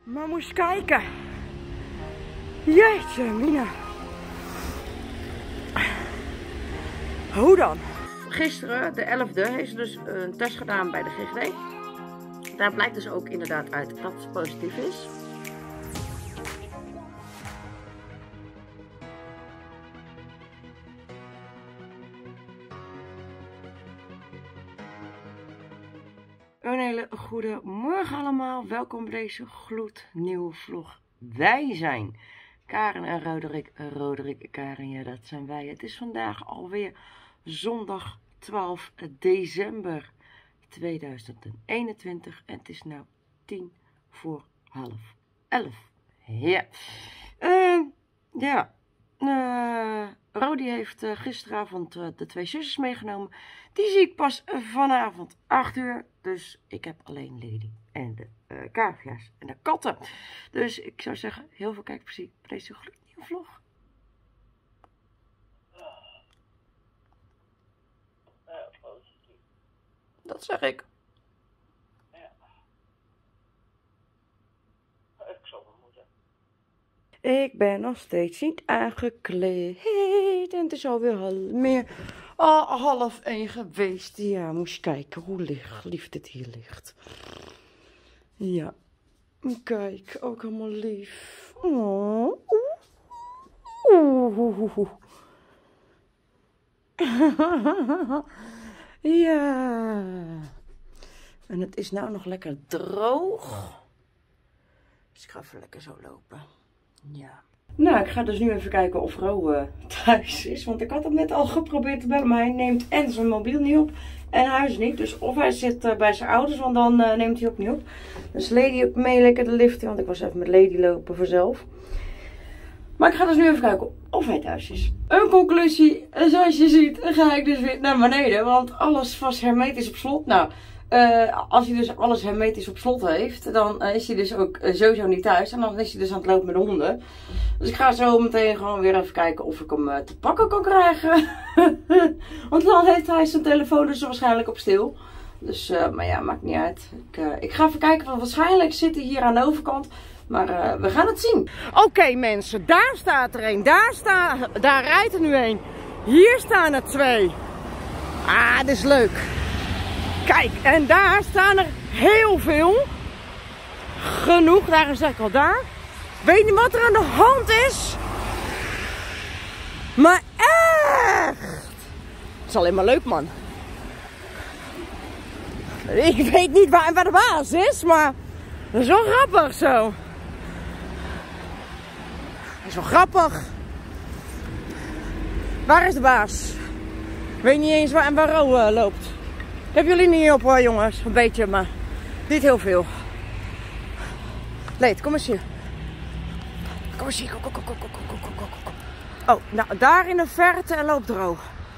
Maar moest kijken. Jeetje, Mina. Hoe dan? Gisteren, de 11e, heeft ze dus een test gedaan bij de GGD. Daar blijkt dus ook inderdaad uit dat het positief is. Een hele goede morgen allemaal. Welkom bij deze gloednieuwe vlog. Wij zijn Karen en Roderick. Roderick en Karen, ja, dat zijn wij. Het is vandaag alweer zondag 12 december 2021 en het is nu 11:10. Ja. Rodi heeft gisteravond de 2 zusjes meegenomen. Die zie ik pas vanavond 8 uur. Dus ik heb alleen Lady en de cavia's en de katten. Dus ik zou zeggen, heel veel kijkplezier bij deze gloednieuwe vlog. Dat zeg ik. Ja. Ik zal wel moeten. Ik ben nog steeds niet aangekleed. En het is alweer meer 12:30 geweest. Ja, moest je kijken hoe lief dit hier ligt. Ja. Kijk, ook helemaal lief. Oh. Ja. En het is nou nog lekker droog. Dus ik ga even lekker zo lopen. Ja. Nou, ik ga dus nu even kijken of Ro thuis is. Want ik had hem net al geprobeerd te bellen. Maar hij neemt en zijn mobiel niet op. En huis niet. Dus of hij zit bij zijn ouders. Want dan neemt hij ook niet op. Dus Lady ook mee lekker de lift in. Want ik was even met Lady lopen vanzelf. Maar ik ga dus nu even kijken of hij thuis is. Een conclusie. Zoals je ziet ga ik dus weer naar beneden. Want alles was hermetisch op slot. Nou, als hij dus alles hermetisch op slot heeft, dan is hij dus ook sowieso niet thuis. En dan is hij dus aan het lopen met de honden. Dus ik ga zo meteen gewoon weer even kijken of ik hem te pakken kan krijgen. Want dan heeft hij zijn telefoon dus waarschijnlijk op stil. Dus, maar ja, maakt niet uit. Ik ga even kijken, want waarschijnlijk zit hij hier aan de overkant. Maar we gaan het zien. Oké, mensen, daar staat er een. Daar rijdt er nu een. Hier staan er 2. Ah, dit is leuk. Kijk, en daar staan er heel veel. Genoeg, daarom zeg ik al daar. Weet niet wat er aan de hand is. Maar echt. Het is alleen maar leuk, man. Ik weet niet waar de baas is, maar dat is wel grappig zo. Dat is wel grappig. Waar is de baas? Ik weet niet eens waar Ro loopt. Hebben jullie niet op hoor, jongens? Een beetje, maar niet heel veel. Leed, kom eens hier. Kom eens hier. Kom. Oh, nou, daar in de verte loopt Ro.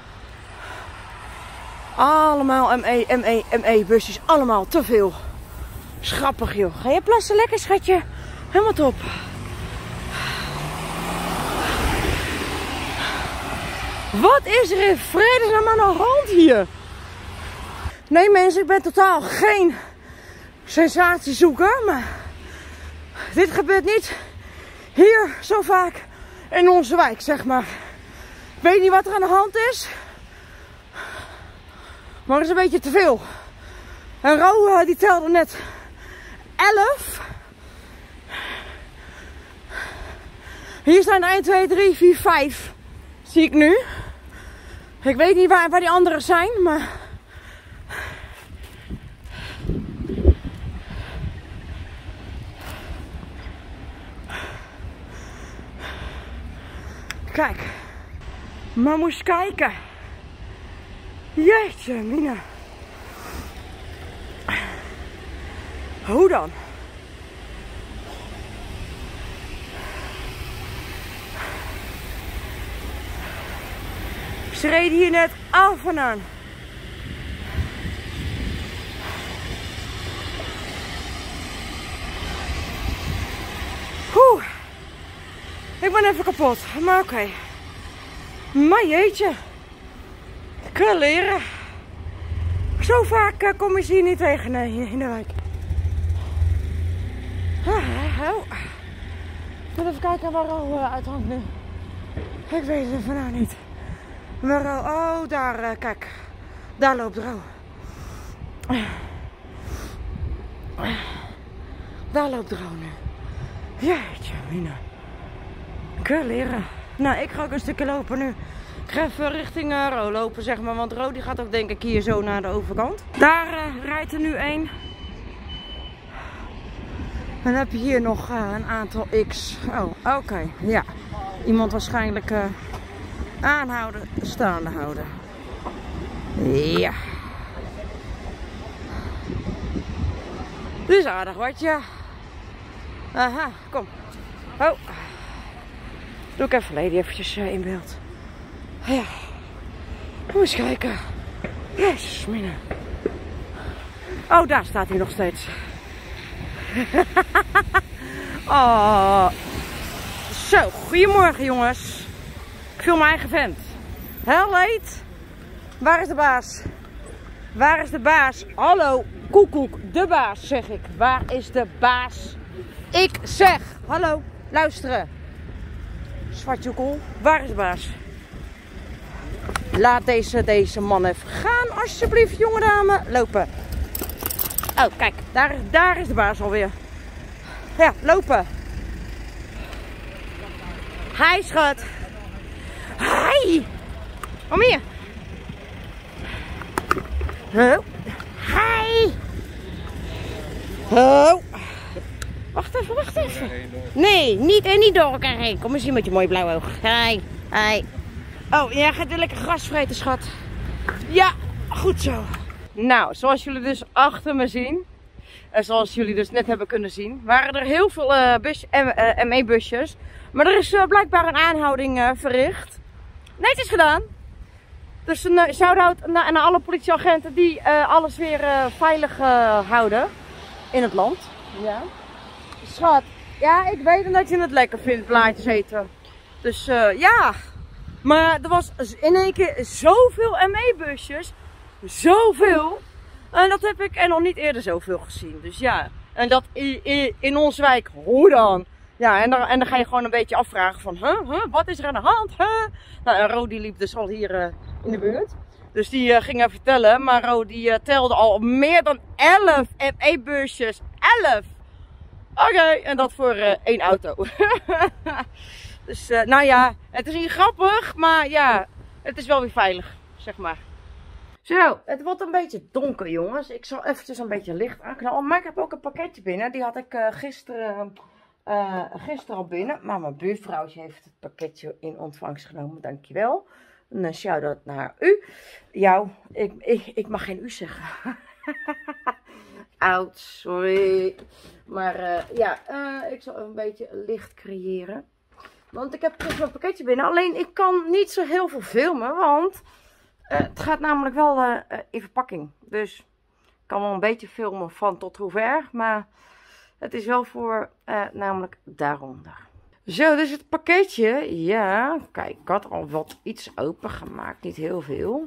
Allemaal ME busjes. Allemaal te veel. Schappig, joh. Ga je plassen lekker, schatje? Helemaal top. Wat is er in vredesnaam aan de hand hier? Nee mensen, ik ben totaal geen sensatiezoeker, maar dit gebeurt niet hier zo vaak in onze wijk, zeg maar. Ik weet niet wat er aan de hand is, maar het is een beetje te veel. En Ro die telde net 11. Hier staan er 1, 2, 3, 4, 5. Zie ik nu. Ik weet niet waar die anderen zijn, maar... Kijk. Maar moest kijken. Jeetje, Mina. Hoe dan? Ze reden hier net af en aan. Ik ben even kapot, maar oké. Maar jeetje. Kleren. Zo vaak kom je ze hier niet tegen in de wijk. Oh. Ik wil even kijken waar Ro uithangt nu. Ik weet het even nou niet. Maar Ro, oh daar, kijk. Daar loopt Ro. Daar loopt Ro nu. Jeetje, Mina. Kun leren. Nou, ik ga ook een stukje lopen nu. Ik ga even richting Ro lopen, zeg maar. Want Ro die gaat ook denk ik hier zo naar de overkant. Daar rijdt er nu één. En dan heb je hier nog een aantal X. Oh, oké. Ja. Iemand waarschijnlijk aanhouden, staande houden. Ja. Dus aardig wat, ja. Aha, kom. Oh. Doe ik even Lady eventjes in beeld. Ja. Moet eens kijken. Jezus, Mina. Oh, daar staat hij nog steeds. Oh. Zo, goedemorgen jongens. Ik film mijn eigen vent. Heel leed. Waar is de baas? Waar is de baas? Hallo, koekoek, de baas zeg ik. Waar is de baas? Ik zeg, hallo, luisteren. Zwartjoekel, waar is de baas? Laat deze man even gaan, alsjeblieft, jonge dame. Lopen. Oh, kijk, daar is de baas alweer. Ja, lopen. Hi, schat. Hi. Kom hier. Oh. Hi. Oh. Wacht even. Nee, niet door elkaar heen. Kom eens hier met je mooie blauwe oog. Hi. Hi. Oh, jij gaat weer lekker gras vreten, schat. Ja, goed zo. Nou, zoals jullie dus achter me zien. En zoals jullie dus net hebben kunnen zien. Waren er heel veel ME-busjes. Maar er is blijkbaar een aanhouding verricht. Netjes gedaan. Dus een shout-out naar alle politieagenten die alles weer veilig houden in het land. Ja. Schat, ja, ik weet dat je het lekker vindt, blaadjes eten. Dus ja. Maar er was in één keer zoveel ME-busjes. Zoveel. En dat heb ik nog niet eerder zoveel gezien. Dus ja. En dat in onze wijk, hoe dan? Ja, en dan ga je gewoon een beetje afvragen van, wat is er aan de hand? Nou, en Ro die liep dus al hier in de buurt. Dus die ging even vertellen. Maar Ro die telde al meer dan 11 ME-busjes. 11! Oké, en dat voor 1 auto. Dus nou ja, het is niet grappig, maar ja, het is wel weer veilig, zeg maar. Zo, het wordt een beetje donker, jongens. Ik zal eventjes een beetje licht aanknallen. Maar ik heb ook een pakketje binnen. Die had ik gisteren al binnen. Maar mijn buurvrouwtje heeft het pakketje in ontvangst genomen. Dankjewel. Een shout-out naar u. Jou, ik mag geen u zeggen. Oud, sorry. Maar ja, ik zal een beetje licht creëren. Want ik heb dus mijn pakketje binnen. Alleen ik kan niet zo heel veel filmen. Want het gaat namelijk wel in verpakking. Dus ik kan wel een beetje filmen van tot hoe ver. Maar het is wel voor namelijk daaronder. Zo, dus het pakketje. Ja, kijk, ik had al wat iets opengemaakt. Niet heel veel.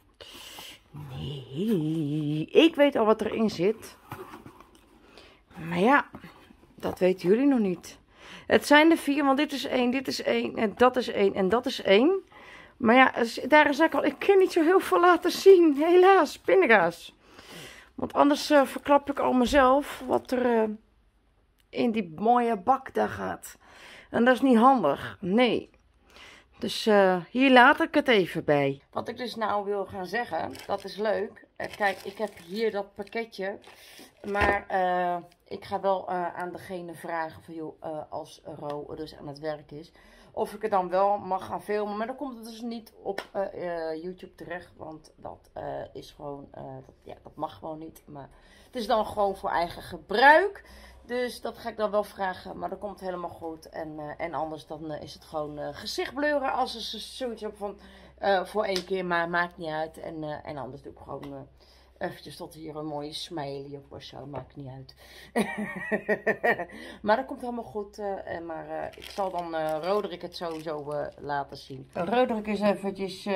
Nee, ik weet al wat erin zit. Maar ja, dat weten jullie nog niet. Het zijn er 4, want dit is 1, dit is 1 en dat is 1 en dat is 1. Maar ja, daar is al, ik kan niet zo heel veel laten zien. Helaas, pindakaas. Want anders verklap ik al mezelf wat er in die mooie bak daar gaat. En dat is niet handig, nee. Dus hier laat ik het even bij. Wat ik dus nou wil gaan zeggen, dat is leuk. Kijk, ik heb hier dat pakketje. Maar ik ga wel aan degene vragen van joh, als Ro dus aan het werk is. Of ik het dan wel mag gaan filmen. Maar dan komt het dus niet op YouTube terecht. Want dat is gewoon, dat mag gewoon niet. Maar het is dan gewoon voor eigen gebruik. Dus dat ga ik dan wel vragen. Maar dat komt helemaal goed. En anders dan is het gewoon gezicht bleuren. Als er zoiets op van voor 1 keer. Maar maakt niet uit. En anders doe ik gewoon eventjes tot hier een mooie smiley op of zo. Maakt niet uit. Maar dat komt helemaal goed. Maar ik zal dan Roderick het sowieso laten zien. Roderick is eventjes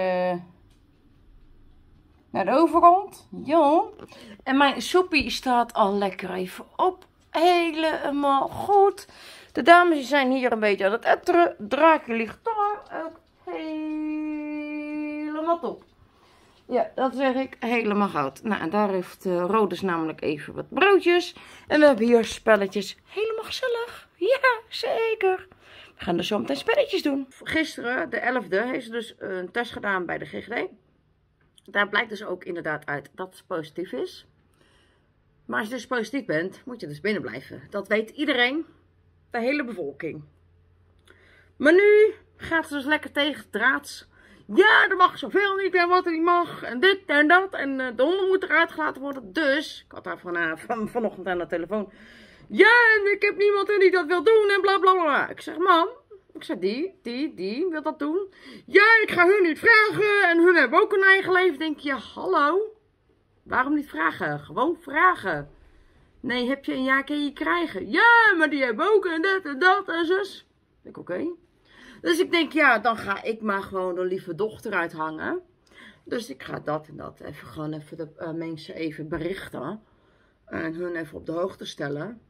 naar de overkant. Ja. En mijn soepie staat al lekker even op. helemaal goed. De dames zijn hier een beetje aan het etteren. Draakje ligt daar ook helemaal top. Ja, dat zeg ik, helemaal goud. Nou, en daar heeft Rodus namelijk even wat broodjes. En we hebben hier spelletjes. Helemaal gezellig. Ja, zeker. We gaan dus zo meteen spelletjes doen. Gisteren, de 11e, heeft ze dus een test gedaan bij de GGD. Daar blijkt dus ook inderdaad uit dat het positief is. Maar als je dus positief bent, moet je dus binnen blijven. Dat weet iedereen, de hele bevolking. Maar nu gaat ze dus lekker tegen het draads. Ja, er mag zoveel niet en wat er niet mag. En dit en dat. En de honden moeten eruit gelaten worden. Dus, ik had haar vanochtend aan de telefoon. Ja, en ik heb niemand die dat wil doen en bla bla bla. Ik zeg, mam. Ik zeg, die wil dat doen. Ja, ik ga hun niet vragen. En hun hebben ook een eigen leven. Denk je, hallo? Waarom niet vragen? Gewoon vragen. Nee, heb je een jaar kun je krijgen. Ja, maar die hebben ook en dit en dat en zus. Ik denk, oké. Dus ik denk, ja, dan ga ik maar gewoon een lieve dochter uithangen. Dus ik ga dat en dat even de mensen even berichten. En hun even op de hoogte stellen.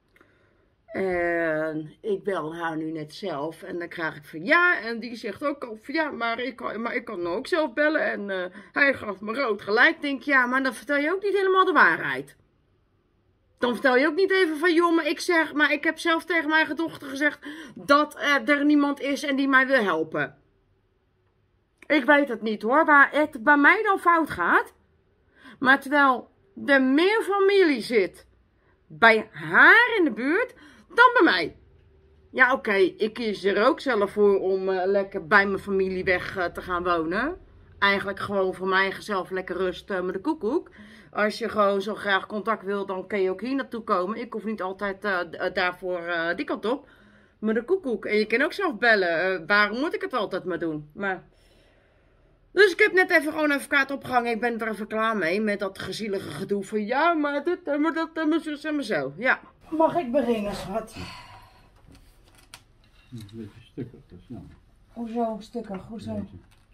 En ik bel haar nu net zelf. En dan krijg ik van ja. En die zegt ook al van ja, maar ik kan ook zelf bellen. En hij gaf me rood gelijk. Denk ja, maar dan vertel je ook niet helemaal de waarheid. Dan vertel je ook niet even van joh, maar ik heb zelf tegen mijn eigen dochter gezegd dat er niemand is en die mij wil helpen. Ik weet het niet hoor, waar het bij mij dan fout gaat. Maar terwijl er meer familie zit bij haar in de buurt dan bij mij. Ja oké, ik kies er ook zelf voor om lekker bij mijn familie weg te gaan wonen. Eigenlijk gewoon voor mij zelf lekker rust met de koekoek. Als je gewoon zo graag contact wil, dan kun je ook hier naartoe komen. Ik hoef niet altijd daarvoor die kant op. Met de koekoek. En je kan ook zelf bellen. Waarom moet ik het altijd maar doen? Maar... Dus ik heb net even gewoon een kaart opgehangen. Ik ben er even klaar mee. Met dat gezielige gedoe van ja, maar dit en maar dat en mijn zus en mijn zo. Ja. Mag ik beginnen, schat? Een beetje stukkig, dat is jammer. Hoezo stukkig? Hoezo?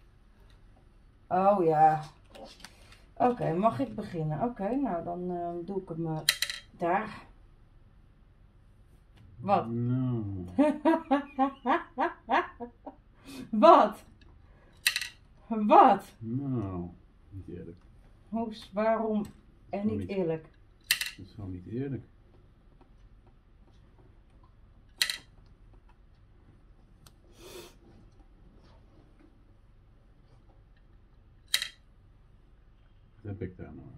Oh ja. Oké, mag ik beginnen? Oké, nou dan doe ik hem daar. Wat? Nou. Wat? Wat? Nou, niet eerlijk. Waarom en niet eerlijk? Dat is gewoon niet eerlijk. Wat heb ik daar nou?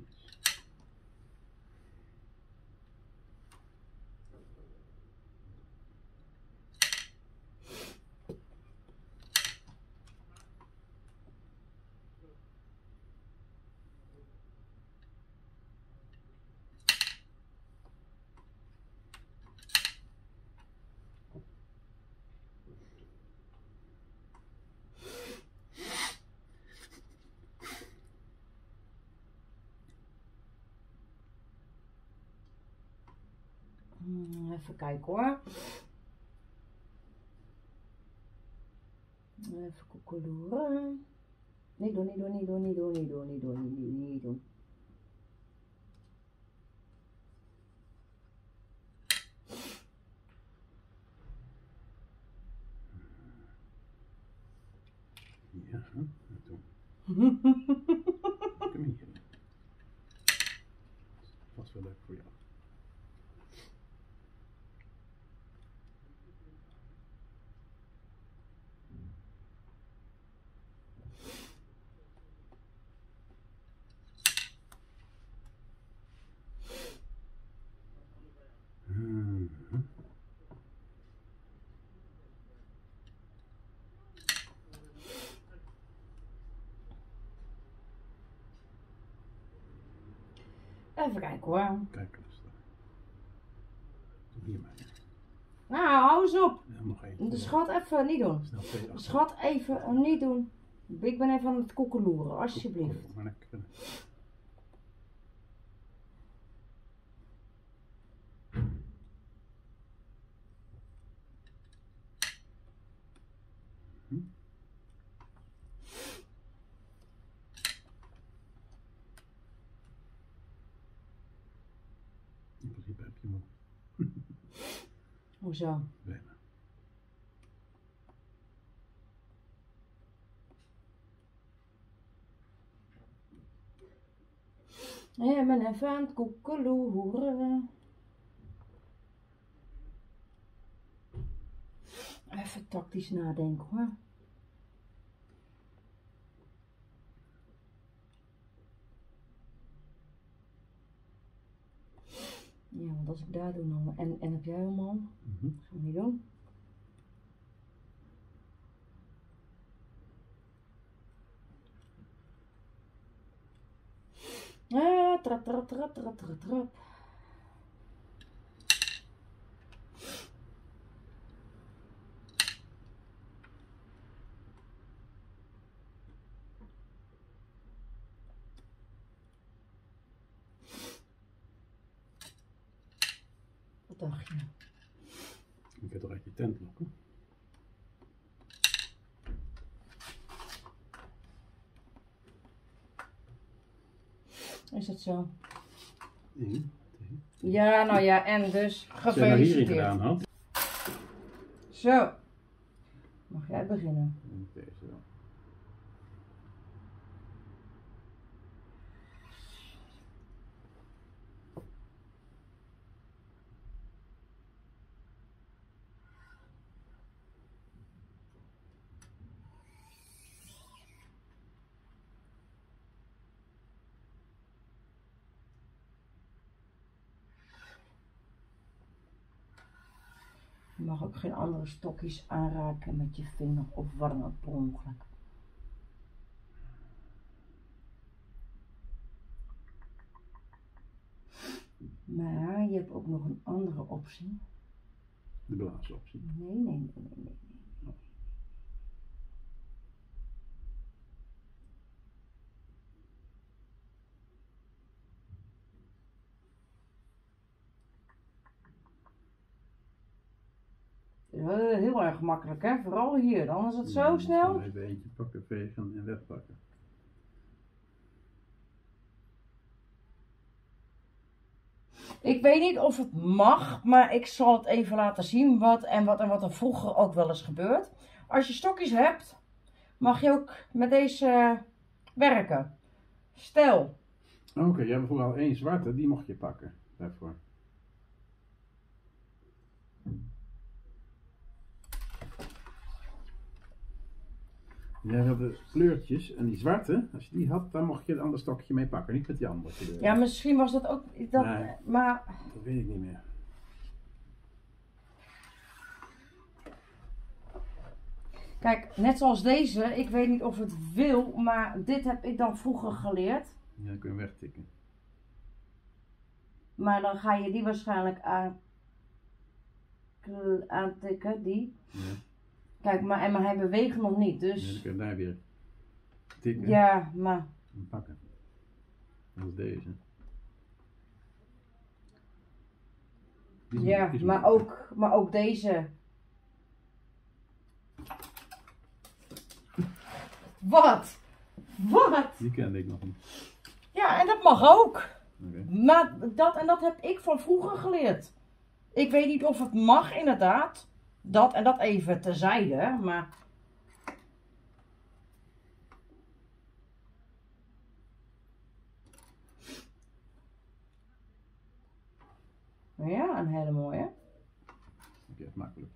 Even kijken hoor. Even koekeloeren. Niet doen, niet doen, niet doen, niet doen, niet doen, niet doen, niet doen. Ja, dat doen. Kom hier. Vast wel leuk voor jou. Even kijken hoor. Kijk eens. Doe hier maar. Nou, hou eens op. Ja, nog één. De schat even niet doen. Snel twee achter. Schat even niet doen. Ik ben even aan het koekeloeren, alsjeblieft. Maar lekker. In principe heb stokje moet. Hoezo? Bijna. Ja, ben even aan het koekeloeren. Even tactisch nadenken hoor. Ja, want als ik daar doe dan. En heb jij helemaal? Gaan we niet doen. Trap, trap, trap, trap, trap, trap. Wat dacht je? Ik heb toch uit je tent lokken? Is dat zo? 1, 2. Ja, nou ja, en dus Als jij nou hierin gefeliciteerd. gedaan had. Zo. Mag jij beginnen? Deze wel. Je mag ook geen andere stokjes aanraken met je vinger of wat dan ook per ongeluk. Maar je hebt ook nog een andere optie. De blaasoptie. Nee. Heel erg makkelijk hè, vooral hier, dan is het zo snel. Dan even eentje pakken, vegen en wegpakken. Ik weet niet of het mag, maar ik zal het even laten zien wat er vroeger ook wel eens gebeurt. Als je stokjes hebt, mag je ook met deze werken. Stel. Oké, jij hebt vroeger al 1 zwarte, die mocht je pakken daarvoor. Jij had de kleurtjes en die zwarte, als je die had, dan mocht je het andere stokje mee pakken, niet met die andere kleur. Ja, misschien was dat ook, Nee. maar... Dat weet ik niet meer. Kijk, net zoals deze, ik weet niet of het wil, maar dit heb ik dan vroeger geleerd. Ja, dan kun je wegtikken. Maar dan ga je die waarschijnlijk aantikken, die. Ja. Kijk, maar hij beweegt nog niet, Ja, dan dus... kun je daar weer tikken Ja, maar... en pakken. Dat is deze. Die Ja, is maar ook deze. Wat? Wat? Die kende ik nog niet. Ja, en dat mag ook. Oké. Maar dat heb ik van vroeger geleerd. Ik weet niet of het mag inderdaad. Dat en dat even terzijde, maar... Ja, een hele mooie. Oké, makkelijk.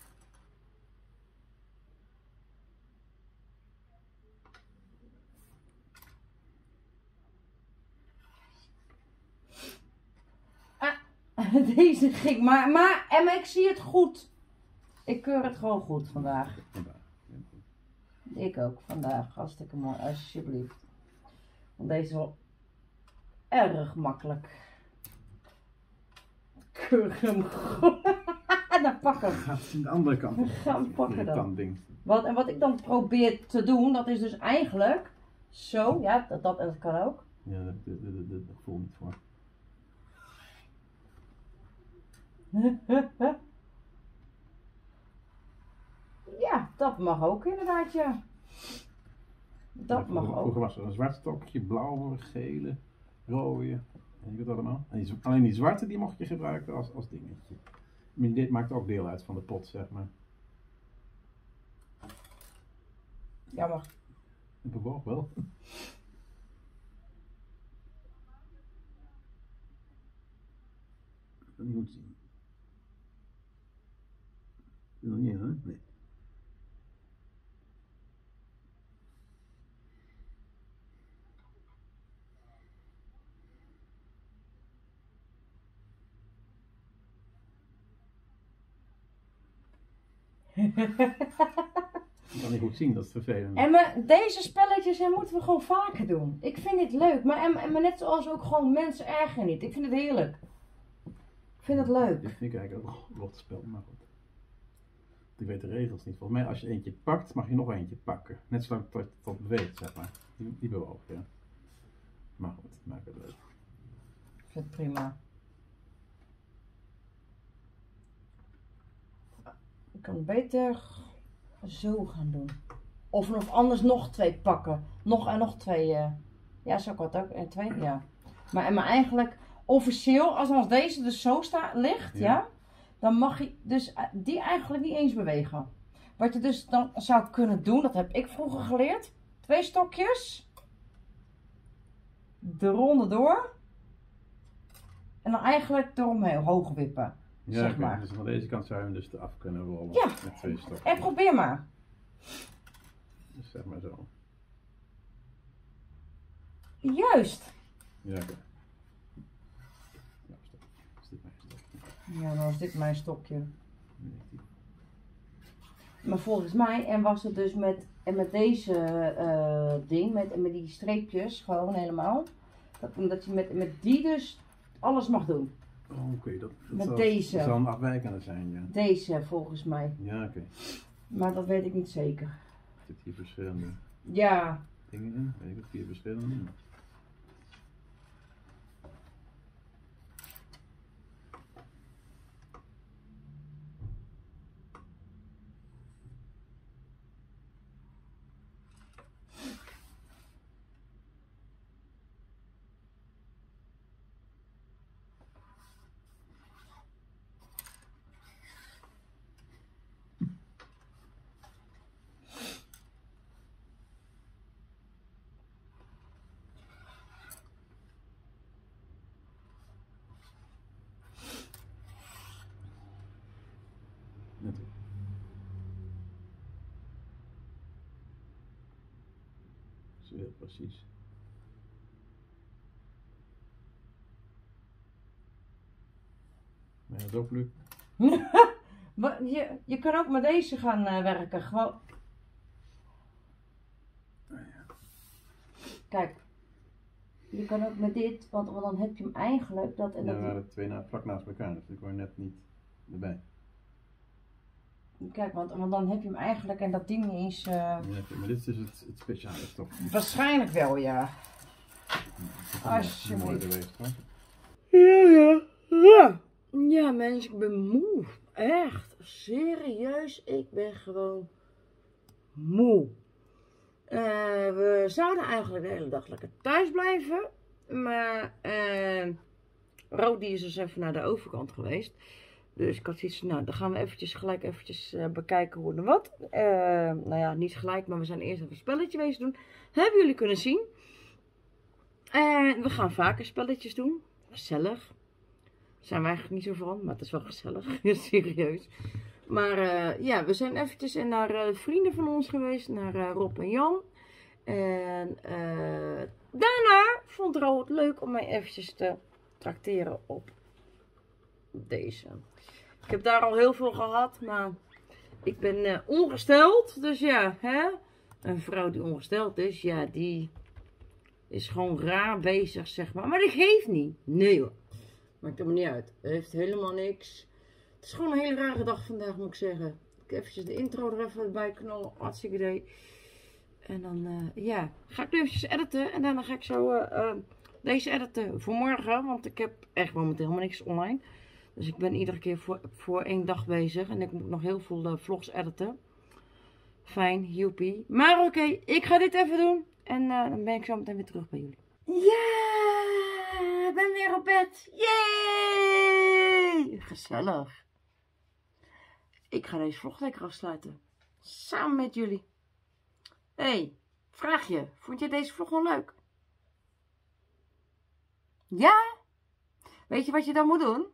Deze ging maar ik zie het goed. Ik keur het gewoon goed vandaag. Vandaag. Ja, goed. Ik ook vandaag. Hartstikke mooi, alsjeblieft. Want deze is wel erg makkelijk. Keur hem goed. Dan pak hem. Gaat in de andere kant op. Gaan we pakken dan. Irritant ding. Wat ik dan probeer te doen, dat is dus eigenlijk zo. Ja, dat kan ook. Ja, dat voel niet voor. Ja, dat mag ook inderdaad, ja. Dat Ja, mag vroeger ook. was er een zwart stokje, blauwe, gele, rode. En je weet allemaal. En alleen die zwarte die mocht je gebruiken als dingetje. Maar dit maakt ook deel uit van de pot, zeg maar. Jammer. Het bewoog wel. Ik kan niet goed zien. Wil je niet, hè? Nee. Ik kan niet goed zien, dat is vervelend. En maar deze spelletjes moeten we gewoon vaker doen. Ik vind dit leuk. Maar net zoals ook gewoon mensen erger niet. Ik vind het heerlijk. Ik vind het leuk. Dit vind ik eigenlijk ook een rot spel, maar goed. Ik weet de regels niet. Volgens mij als je eentje pakt, mag je nog eentje pakken. Net zolang het tot beweegt, zeg maar. Die bewoog, ja. Maar goed, maak het leuk. Ik vind het prima. Ik kan beter zo gaan doen. Of anders nog 2 pakken. Nog 2. Ja, zo kan het ook. En 2, ja. Maar eigenlijk, officieel, als deze dus zo ligt, ja, dan mag je dus die eigenlijk niet eens bewegen. Wat je dus dan zou kunnen doen, dat heb ik vroeger geleerd. 2 stokjes. De ronde door. En dan eigenlijk eromheen hoog wippen. Ja, zeg maar. Dus aan deze kant zou je hem dus eraf kunnen rollen. Ja. Met 2 stokjes. En probeer maar. Dus zeg maar zo. Juist. Ja, oké. Nou, stop. Is dit mijn stokje? Ja, dan is dit mijn stokje. Nee, die. Maar volgens mij, en was het dus met deze ding, met die streepjes, gewoon helemaal. Dat je met die dus alles mag doen. Oh, oké. Dat Met zal, deze. Dat zal een afwijkende zijn, ja. Deze volgens mij. Ja, oké. Maar dat weet ik niet zeker. Er zitten hier verschillende Ja. dingen in. Weet ik het, 4 verschillende. Natuurlijk. Zo heel precies. Maar dat ook lukt. Je kan ook met deze gaan werken. Gewoon. Kijk. Je kan ook met dit, want dan heb je hem eigenlijk. Dat, en Ja, dat, we waren 2 vlak naast elkaar, dus ik word net niet erbij. Kijk, want dan heb je hem eigenlijk en dat ding niet eens. Ja, maar dit is dus het speciale stokje. Waarschijnlijk wel, ja. Dat is mooi Alsjeblieft. geweest, hoor. Ja. Ja, mensen, ik ben moe. Echt. Serieus, ik ben gewoon moe. We zouden eigenlijk de hele dag lekker thuis blijven. Maar Rodi is dus even naar de overkant geweest. Dus ik had zoiets van, nou, dan gaan we gelijk eventjes bekijken hoe en wat. Nou ja, niet gelijk, maar we zijn eerst even een spelletje wezen doen. Hebben jullie kunnen zien. En we gaan vaker spelletjes doen. Gezellig. Daar zijn we eigenlijk niet zo van, maar het is wel gezellig. Serieus. Maar ja, we zijn eventjes naar vrienden van ons geweest. Naar Rob en Jan. En daarna vond Ro het leuk om mij eventjes te trakteren op deze. Ik heb daar al heel veel gehad, maar ik ben ongesteld. Dus ja, hè? Een vrouw die ongesteld is, ja, die is gewoon raar bezig, zeg maar. Maar dat geeft niet. Nee hoor. Maakt er niet uit. Het heeft helemaal niks. Het is gewoon een hele rare dag vandaag, moet ik zeggen. Ik eventjes de intro er even bij knallen. Hartstikke idee. En dan, ja, ga ik nu eventjes editen. En daarna ga ik zo deze editen voor morgen. Want ik heb echt momenteel helemaal niks online. Dus ik ben iedere keer voor 1 dag bezig. En ik moet nog heel veel vlogs editen. Fijn, joepie. Maar oké, ik ga dit even doen. En dan ben ik zo meteen weer terug bij jullie. Ja, ben weer op bed. Yay! Gezellig. Ik ga deze vlog lekker afsluiten. Samen met jullie. Hey, vraag je. Vond je deze vlog wel leuk? Ja? Weet je wat je dan moet doen?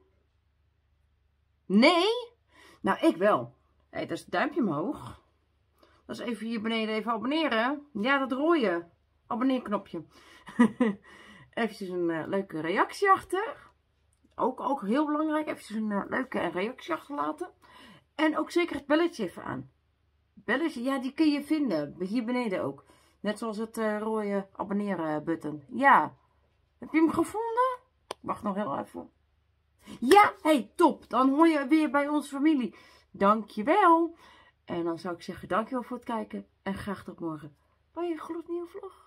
Nee? Nou, ik wel. Hey, dat is het duimpje omhoog. Dat is even hier beneden even abonneren. Ja, dat rode abonneerknopje. Even een leuke reactie achter. Ook heel belangrijk. Even een leuke reactie achterlaten. En ook zeker het belletje even aan. Belletje, ja, die kun je vinden. Hier beneden ook. Net zoals het rode abonneren button. Ja. Heb je hem gevonden? Wacht nog heel even. Ja, hey, top. Dan hoor je weer bij onze familie. Dankjewel. En dan zou ik zeggen, dankjewel voor het kijken. En graag tot morgen bij een gloednieuwe vlog.